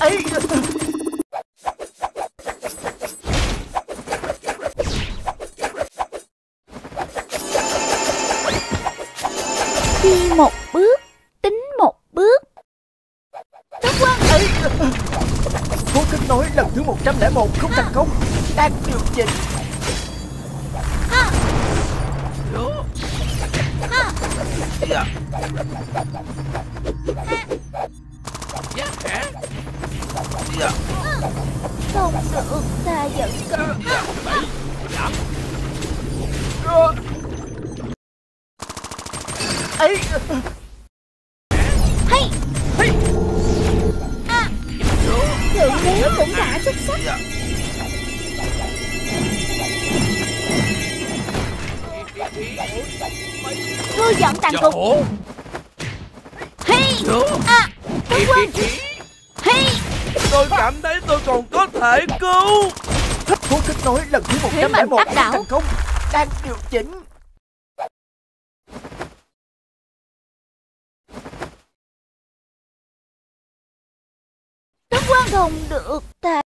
ấy. Đi một bước, tính một bước. Tướng quân ấy. Cố kết nối lần thứ 101 không thành công. Đang điều chỉnh. Không được, ta vẫn cần. Ấy. Hay. Thượng đế cũng đã xuất sắc. Thu dọn tàn cục. Hay. Tướng quân. Hay. Tôi cảm thấy tôi còn có thể cứu. Cố kết nối lần thứ Thế mạnh 101 tác không đảo. thành công. Đang điều chỉnh. Tướng quân không được, ta